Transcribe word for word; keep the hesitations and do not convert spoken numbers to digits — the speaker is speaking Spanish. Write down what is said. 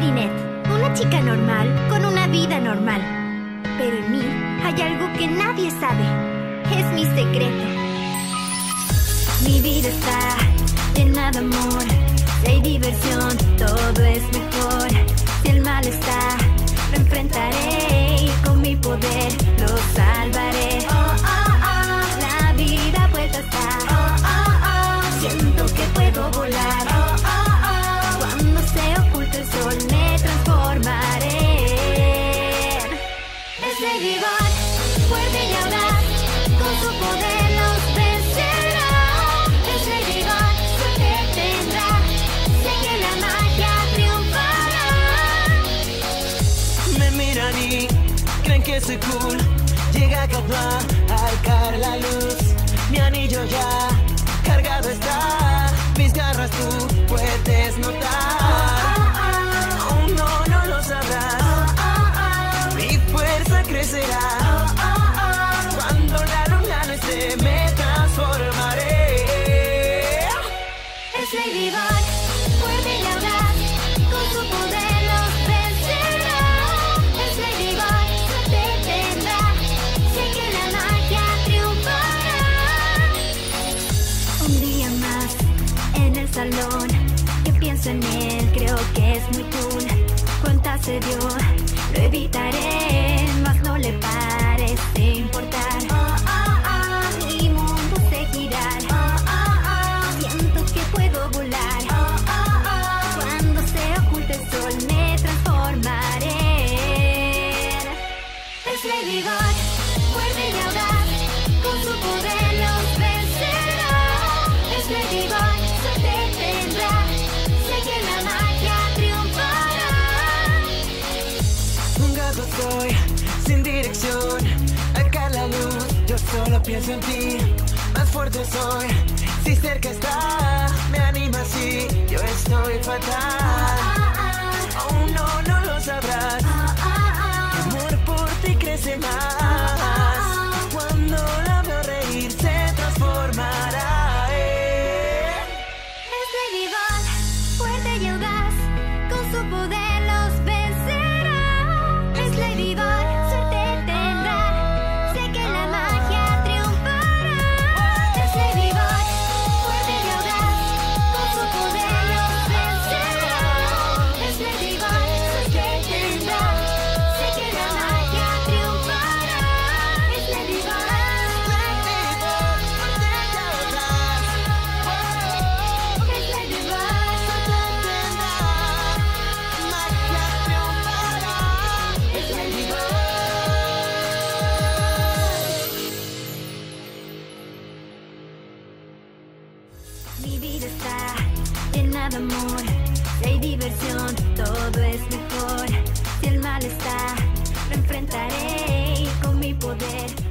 Marinette, una chica normal con una vida normal. Pero en mí hay algo que nadie sabe, es mi secreto. Mi vida está llena de amor, si hay diversión, todo es mejor. Si el mal está, lo enfrentaré y con mi poder lo salvaré. Oh, oh, oh, la vida vuelta está. Oh, oh, oh, siento que puedo volar. Oh, oh, oh, cuando se oculta el sol me transformaré. Es Ladybug, fuerte y audaz, con su poder los vencerá. Es Ladybug, suerte tendrá, sé que la magia triunfará. Me miran y creen que soy cool. Llega Catman al caer la luz. Mi anillo ya cargado está. Mis garras tú puedes notar. Aún no, no lo sabrás. Mi fuerza crecerá. Cuando la luna no esté me transformaré. Es Ladybug, fuerte y audaz, con su poder los vencerá. Es Ladybug, suerte tendrá, sé que la magia triunfará. Un día más en el salón, que pienso en él, creo que es muy cool. Cuenta se dio, lo evitaré, mas no le parece importar. Oh, oh, oh, mi mundo se girar. Oh, oh, oh, siento que puedo volar. Oh, oh, oh, cuando se oculte el sol me transformaré. Es Ladybug, fuerte y audaz, con su poder los vencerá. Es Ladybug, suerte tendrá, sé que la magia triunfará. Un gato soy, sin dirección. Acá la luz, yo solo pienso en ti. Más fuerte soy, si cerca está. Me anima así, yo estoy fatal. Aún no, no lo sabrás. Mi amor por ti crece más. Cuando la veo reír se transformará en... Es Ladybug, fuerte y audaz, con su poder los vencerá. Es Ladybug, suerte tendrá, sé que la magia triunfará. Es Ladybug, fuerte y audaz, con su poder los vencerá. Es Ladybug, suerte tendrá, sé que la magia triunfará. Es Ladybug, es Ladybug, es Ladybug. Mi vida está llena de amor, si hay diversión, todo es mejor. Si el mal está, lo enfrentaré y con mi poder